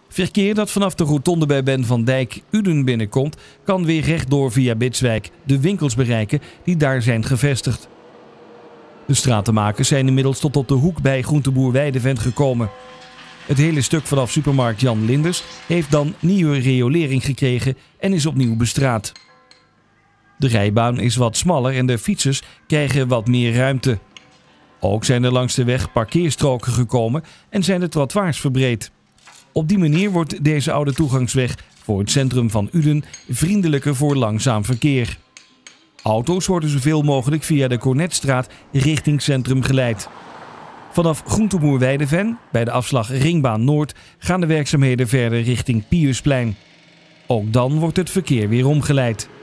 Verkeer dat vanaf de rotonde bij Ben van Dijk Uden binnenkomt, kan weer rechtdoor via Bitswijk de winkels bereiken die daar zijn gevestigd. De stratenmakers zijn inmiddels tot op de hoek bij groenteboer Weidevent gekomen. Het hele stuk vanaf supermarkt Jan Linders heeft dan nieuwe riolering gekregen en is opnieuw bestraat. De rijbaan is wat smaller en de fietsers krijgen wat meer ruimte. Ook zijn er langs de weg parkeerstroken gekomen en zijn de trottoirs verbreed. Op die manier wordt deze oude toegangsweg voor het centrum van Uden vriendelijker voor langzaam verkeer. Auto's worden zoveel mogelijk via de Cornetstraat richting centrum geleid. Vanaf groenteboer Weideven, bij de afslag Ringbaan Noord, gaan de werkzaamheden verder richting Piusplein. Ook dan wordt het verkeer weer omgeleid.